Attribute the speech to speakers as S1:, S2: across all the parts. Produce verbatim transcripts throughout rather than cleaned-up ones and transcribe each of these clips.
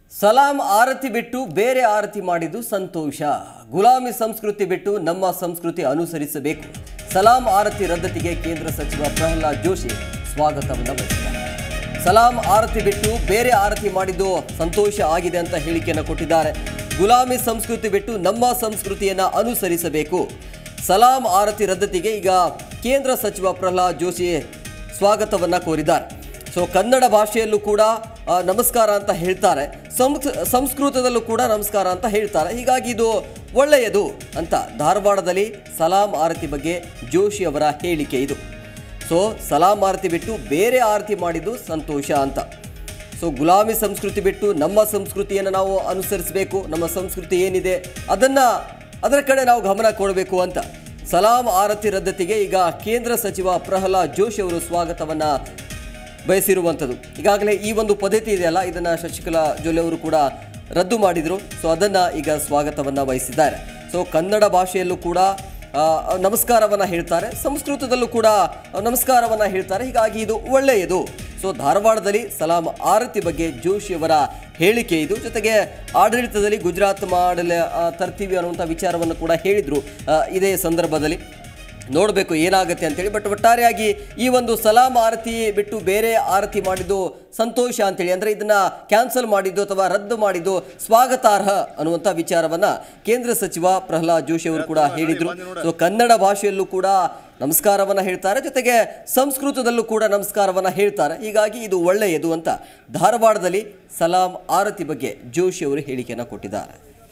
S1: ಸಲಾಂ ಆರತಿ ಬಿಟ್ಟು ಬೇರೆ ಆರತಿ ಮಾಡಿದ್ದು ಸಂತೋಷ. ಗುಲಾಮಿ ಸಂಸ್ಕೃತಿ ಬಿಟ್ಟು ನಮ್ಮ ಸಂಸ್ಕೃತಿ ಅನುಸರಿಸಬೇಕು. ಸಲಾಂ ಆರತಿ ರದ್ದತಿಗೆ ಕೇಂದ್ರ ಸಚಿವ ಪ್ರಹ್ಲಾದ್ ಜೋಶಿ ಸ್ವಾಗತವನ್ನು ಬಯಸಿದ್ದಾರೆ. ಸಲಾಂ ಆರತಿ ಬಿಟ್ಟು ಬೇರೆ ಆರತಿ ಮಾಡಿದ್ದು ಸಂತೋಷ ಆಗಿದೆ ಅಂತ ಹೇಳಿಕೆಯನ್ನು ಕೊಟ್ಟಿದ್ದಾರೆ. ಗುಲಾಮಿ ಸಂಸ್ಕೃತಿ ಬಿಟ್ಟು ನಮ್ಮ ಸಂಸ್ಕೃತಿಯನ್ನು ಅನುಸರಿಸಬೇಕು. ಸಲಾಂ ಆರತಿ ರದ್ದತಿಗೆ ಈಗ ಕೇಂದ್ರ ಸಚಿವ ಪ್ರಹ್ಲಾದ್ ಜೋಶಿ ಸ್ವಾಗತವನ್ನು ಕೋರಿದ್ದಾರೆ. ಸೊ ಕನ್ನಡ ಭಾಷೆಯಲ್ಲೂ ಕೂಡ ನಮಸ್ಕಾರ ಅಂತ ಹೇಳ್ತಾರೆ, ಸಂಸ್ಕೃತದಲ್ಲೂ ಕೂಡ ನಮಸ್ಕಾರ ಅಂತ ಹೇಳ್ತಾರೆ. ಹೀಗಾಗಿ ಇದು ಒಳ್ಳೆಯದು ಅಂತ ಧಾರವಾಡದಲ್ಲಿ ಸಲಾಂ ಆರತಿ ಬಗ್ಗೆ ಜೋಶಿ ಅವರ ಹೇಳಿಕೆ ಇದು. ಸೊ ಸಲಾಂ ಆರತಿ ಬಿಟ್ಟು ಬೇರೆ ಆರತಿ ಮಾಡಿದ್ದು ಸಂತೋಷ ಅಂತ. ಸೊ ಗುಲಾಮಿ ಸಂಸ್ಕೃತಿ ಬಿಟ್ಟು ನಮ್ಮ ಸಂಸ್ಕೃತಿಯನ್ನು ನಾವು ಅನುಸರಿಸಬೇಕು. ನಮ್ಮ ಸಂಸ್ಕೃತಿ ಏನಿದೆ ಅದನ್ನು ಅದರ ಕಡೆ ನಾವು ಗಮನ ಕೊಡಬೇಕು ಅಂತ ಸಲಾಂ ಆರತಿ ರದ್ದತಿಗೆ ಈಗ ಕೇಂದ್ರ ಸಚಿವ ಪ್ರಹ್ಲಾದ್ ಜೋಶಿ ಅವರು ಸ್ವಾಗತವನ್ನು ಬಯಸಿರುವಂಥದ್ದು. ಈಗಾಗಲೇ ಈ ಒಂದು ಪದ್ಧತಿ ಇದೆಯಲ್ಲ, ಇದನ್ನು ಶಶಿಕಲಾ ಜೊಲ್ಲೆ ಅವರು ಕೂಡ ರದ್ದು ಮಾಡಿದರು. ಸೊ ಅದನ್ನು ಈಗ ಸ್ವಾಗತವನ್ನು ವಹಿಸಿದ್ದಾರೆ. ಸೊ ಕನ್ನಡ ಭಾಷೆಯಲ್ಲೂ ಕೂಡ ನಮಸ್ಕಾರವನ್ನು ಹೇಳ್ತಾರೆ, ಸಂಸ್ಕೃತದಲ್ಲೂ ಕೂಡ ನಮಸ್ಕಾರವನ್ನು ಹೇಳ್ತಾರೆ. ಹೀಗಾಗಿ ಇದು ಒಳ್ಳೆಯದು. ಸೊ ಧಾರವಾಡದಲ್ಲಿ ಸಲಾಂ ಆರತಿ ಬಗ್ಗೆ ಜೋಶಿಯವರ ಹೇಳಿಕೆ ಇದು. ಜೊತೆಗೆ ಆಡಳಿತದಲ್ಲಿ ಗುಜರಾತ್ ಮಾಡಲ್ ತರ್ತೀವಿ ಅನ್ನುವಂಥ ವಿಚಾರವನ್ನು ಕೂಡ ಹೇಳಿದರು ಇದೇ ಸಂದರ್ಭದಲ್ಲಿ. ನೋಡಬೇಕು ಏನಾಗುತ್ತೆ ಅಂತೇಳಿ. ಬಟ್ ಒಟ್ಟಾರೆಯಾಗಿ ಈ ಒಂದು ಸಲಾಂ ಆರತಿ ಬಿಟ್ಟು ಬೇರೆ ಆರತಿ ಮಾಡಿದ್ದು ಸಂತೋಷ ಅಂತೇಳಿ, ಅಂದರೆ ಇದನ್ನು ಕ್ಯಾನ್ಸಲ್ ಮಾಡಿದ್ದು ಅಥವಾ ರದ್ದು ಮಾಡಿದ್ದು ಸ್ವಾಗತಾರ್ಹ ಅನ್ನುವಂಥ ವಿಚಾರವನ್ನು ಕೇಂದ್ರ ಸಚಿವ ಪ್ರಹ್ಲಾದ್ ಜೋಶಿ ಅವರು ಕೂಡ ಹೇಳಿದರು. ಸೊ ಕನ್ನಡ ಭಾಷೆಯಲ್ಲೂ ಕೂಡ ನಮಸ್ಕಾರವನ್ನು ಹೇಳ್ತಾರೆ, ಜೊತೆಗೆ ಸಂಸ್ಕೃತದಲ್ಲೂ ಕೂಡ ನಮಸ್ಕಾರವನ್ನು ಹೇಳ್ತಾರೆ. ಹೀಗಾಗಿ ಇದು ಒಳ್ಳೆಯದು ಅಂತ ಧಾರವಾಡದಲ್ಲಿ ಸಲಾಂ ಆರತಿ ಬಗ್ಗೆ ಜೋಶಿ ಅವರು ಹೇಳಿಕೆಯನ್ನು ಕೊಟ್ಟಿದ್ದಾರೆ.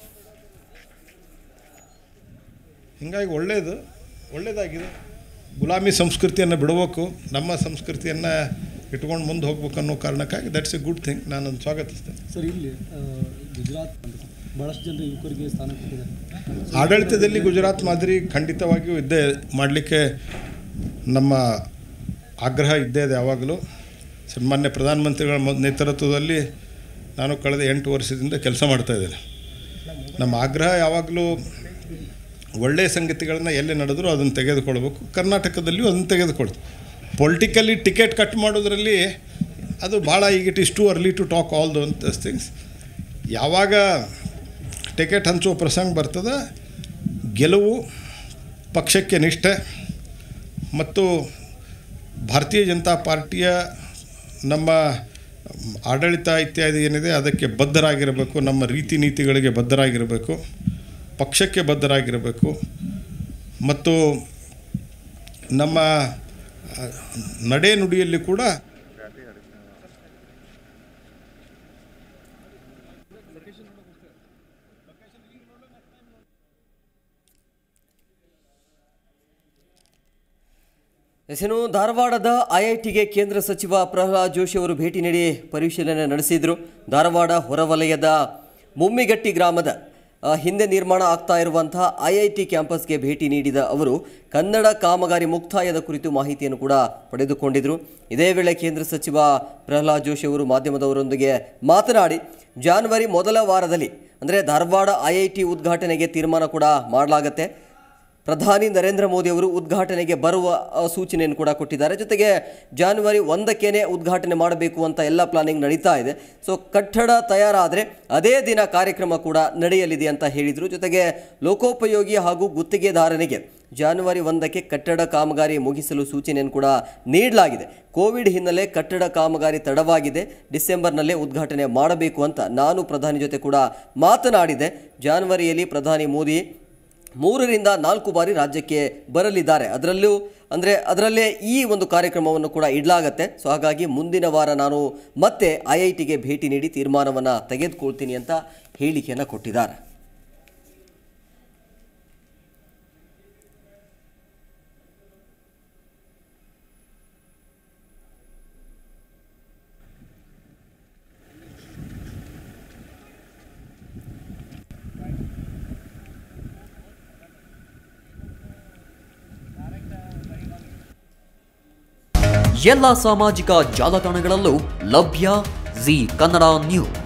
S2: ಹೀಗಾಗಿ ಒಳ್ಳೆಯದು ಒಳ್ಳೆಯದಾಗಿದೆ. ಗುಲಾಮಿ ಸಂಸ್ಕೃತಿಯನ್ನು ಬಿಡಬೇಕು, ನಮ್ಮ ಸಂಸ್ಕೃತಿಯನ್ನು ಇಟ್ಕೊಂಡು ಮುಂದೆ ಹೋಗ್ಬೇಕು ಅನ್ನೋ ಕಾರಣಕ್ಕಾಗಿ ದಟ್ಸ್ ಎ ಗುಡ್ ಥಿಂಗ್. ನಾನು ಸ್ವಾಗತಿಸ್ತೇನೆ.
S3: ಸರ್, ಇಲ್ಲಿ ಗುಜರಾತ್ ಭಾಳಷ್ಟು ಜನರು ಯುವಕರಿಗೆ ಸ್ಥಾನ ಕೊಟ್ಟಿದ್ದಾರೆ.
S2: ಆಡಳಿತದಲ್ಲಿ ಗುಜರಾತ್ ಮಾದರಿ ಖಂಡಿತವಾಗಿಯೂ ಇದ್ದೇ ಮಾಡಲಿಕ್ಕೆ ನಮ್ಮ ಆಗ್ರಹ ಇದ್ದೇ ಇದೆ ಯಾವಾಗಲೂ. ಸನ್ಮಾನ್ಯ ಪ್ರಧಾನಮಂತ್ರಿಗಳ ನೇತೃತ್ವದಲ್ಲಿ ನಾನು ಕಳೆದ ಎಂಟು ವರ್ಷದಿಂದ ಕೆಲಸ ಮಾಡ್ತಾಯಿದ್ದೇನೆ. ನಮ್ಮ ಆಗ್ರಹ ಯಾವಾಗಲೂ ಒಳ್ಳೆಯ ಸಂಗತಿಗಳನ್ನ ಎಲ್ಲಿ ನಡೆದರೂ ಅದನ್ನು ತೆಗೆದುಕೊಳ್ಬೇಕು. ಕರ್ನಾಟಕದಲ್ಲಿಯೂ ಅದನ್ನು ತೆಗೆದುಕೊಳ್ತೀವಿ. ಪೊಲಿಟಿಕಲಿ ಟಿಕೆಟ್ ಕಟ್ ಮಾಡೋದ್ರಲ್ಲಿ ಅದು ಭಾಳ ಈಗ it is too early to talk all those things. ಯಾವಾಗ ಟಿಕೆಟ್ ಹಂಚುವ ಪ್ರಸಂಗ ಬರ್ತದೆ, ಗೆಲುವು, ಪಕ್ಷಕ್ಕೆ ನಿಷ್ಠೆ ಮತ್ತು ಭಾರತೀಯ ಜನತಾ ಪಾರ್ಟಿಯ ನಮ್ಮ ಆಡಳಿತ ಇತ್ಯಾದಿ ಏನಿದೆ ಅದಕ್ಕೆ ಬದ್ಧರಾಗಿರಬೇಕು. ನಮ್ಮ ರೀತಿ ನೀತಿಗಳಿಗೆ ಬದ್ಧರಾಗಿರಬೇಕು, ಪಕ್ಷಕ್ಕೆ ಬದ್ಧರಾಗಿರಬೇಕು ಮತ್ತು ನಮ್ಮ ನಡೆ ನುಡಿಯಲ್ಲಿ ಕೂಡ
S1: ಎಸೆನು ಧಾರವಾಡದ ಐ ಐ ಟಿಗೆ ಕೇಂದ್ರ ಸಚಿವ ಪ್ರಹ್ಲಾದ್ ಜೋಶಿ ಅವರು ಭೇಟಿ ನೀಡಿ ಪರಿಶೀಲನೆ ನಡೆಸಿದರು. ಧಾರವಾಡ ಹೊರವಲಯದ ಮುಮ್ಮಿಗಟ್ಟಿ ಗ್ರಾಮದ ಹಿಂದೆ ನಿರ್ಮಾಣ ಆಗ್ತಾ ಇರುವಂತಹ ಐ ಐ ಟಿ ಕ್ಯಾಂಪಸ್ಗೆ ಭೇಟಿ ನೀಡಿದ ಅವರು ಕನ್ನಡ ಕಾಮಗಾರಿ ಮುಕ್ತಾಯದ ಕುರಿತು ಮಾಹಿತಿಯನ್ನು ಕೂಡ ಪಡೆದುಕೊಂಡಿದ್ದರು. ಇದೇ ವೇಳೆ ಕೇಂದ್ರ ಸಚಿವ ಪ್ರಹ್ಲಾದ್ ಜೋಶಿ ಅವರು ಮಾಧ್ಯಮದವರೊಂದಿಗೆ ಮಾತನಾಡಿ ಜಾನ್ವರಿ ಮೊದಲ ವಾರದಲ್ಲಿ ಅಂದರೆ ಧಾರವಾಡ ಐ ಐ ಟಿ ಉದ್ಘಾಟನೆಗೆ ತೀರ್ಮಾನ ಕೂಡ ಮಾಡಲಾಗುತ್ತೆ. ಪ್ರಧಾನಿ ನರೇಂದ್ರ ಮೋದಿ ಅವರು ಉದ್ಘಾಟನೆಗೆ ಬರುವ ಸೂಚನೆಯನ್ನು ಕೂಡ ಕೊಟ್ಟಿದ್ದಾರೆ. ಜೊತೆಗೆ ಜಾನ್ವರಿ ಒಂದಕ್ಕೇನೆ ಉದ್ಘಾಟನೆ ಮಾಡಬೇಕು ಅಂತ ಎಲ್ಲ ಪ್ಲಾನಿಂಗ್ ನಡೀತಾ ಇದೆ. ಸೊ ಕಟ್ಟಡ ತಯಾರಾದರೆ ಅದೇ ದಿನ ಕಾರ್ಯಕ್ರಮ ಕೂಡ ನಡೆಯಲಿದೆ ಅಂತ ಹೇಳಿದರು. ಜೊತೆಗೆ ಲೋಕೋಪಯೋಗಿ ಹಾಗೂ ಗುತ್ತಿಗೆದಾರನಿಗೆ ಜಾನ್ವರಿ ಒಂದಕ್ಕೆ ಕಟ್ಟಡ ಕಾಮಗಾರಿ ಮುಗಿಸಲು ಸೂಚನೆಯನ್ನು ಕೂಡ ನೀಡಲಾಗಿದೆ. ಕೋವಿಡ್ ಹಿನ್ನೆಲೆ ಕಟ್ಟಡ ಕಾಮಗಾರಿ ತಡವಾಗಿದೆ, ಡಿಸೆಂಬರ್ನಲ್ಲೇ ಉದ್ಘಾಟನೆ ಮಾಡಬೇಕು ಅಂತ ನಾನು ಪ್ರಧಾನಿ ಜೊತೆ ಕೂಡ ಮಾತನಾಡಿದೆ. ಜಾನ್ವರಿಯಲ್ಲಿ ಪ್ರಧಾನಿ ಮೋದಿ ಮೂರರಿಂದ ನಾಲ್ಕು ಬಾರಿ ರಾಜ್ಯಕ್ಕೆ ಬರಲಿದ್ದಾರೆ. ಅದರಲ್ಲೂ ಅಂದರೆ ಅದರಲ್ಲೇ ಈ ಒಂದು ಕಾರ್ಯಕ್ರಮವನ್ನು ಕೂಡ ಇಡಲಾಗತ್ತೆ. ಸೊ ಹಾಗಾಗಿ ಮುಂದಿನ ವಾರ ನಾನು ಮತ್ತೆ ಐ ಐ ಟಿಗೆ ಭೇಟಿ ನೀಡಿ ತೀರ್ಮಾನವನ್ನು ತೆಗೆದುಕೊಳ್ತೀನಿ ಅಂತ ಹೇಳಿಕೆಯನ್ನು ಕೊಟ್ಟಿದ್ದಾರೆ.
S4: ಎಲ್ಲ ಸಾಮಾಜಿಕ ಜಾಲತಾಣಗಳಲ್ಲೂ ಲಭ್ಯ ಜಿ ಕನ್ನಡ ನ್ಯೂಸ್.